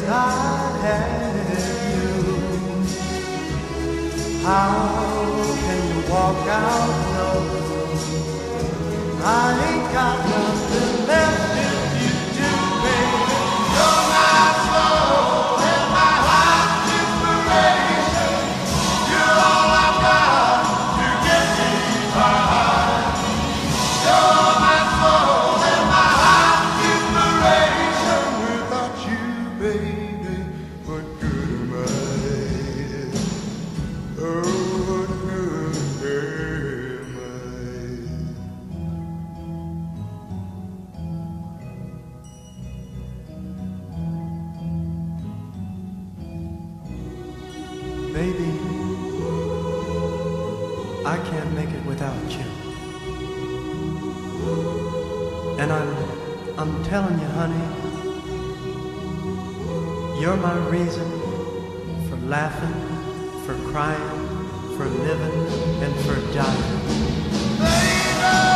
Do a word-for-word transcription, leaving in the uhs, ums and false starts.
I have you. How can you walk out? No, I ain't got nothing left if you do, baby. You're my soul and my heart's inspiration. You're all I've got to get me by. You're my soul and my heart's inspiration. Without you, baby, what good am I? Oh, what good am I? Baby, I can't make it without you. And I'm, I'm telling you, honey, you're my reason for laughing, for crying, for living, and for dying. Baby!